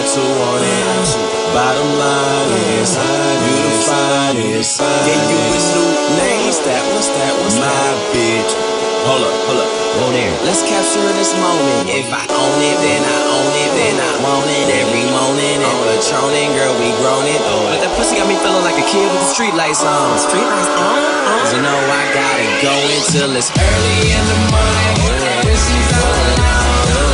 to want it. Bottom line is, you the finest. Yeah, you with new names. What's my bitch? Hold up. Go there. Let's capture this moment. If I own it, then I own it, then I want it. Every morning and patroning, girl, we grown it. But that pussy got me feeling like a kid with the street lights on. Street lights on? So you know I gotta go until it's early in the morning. When she's all alone.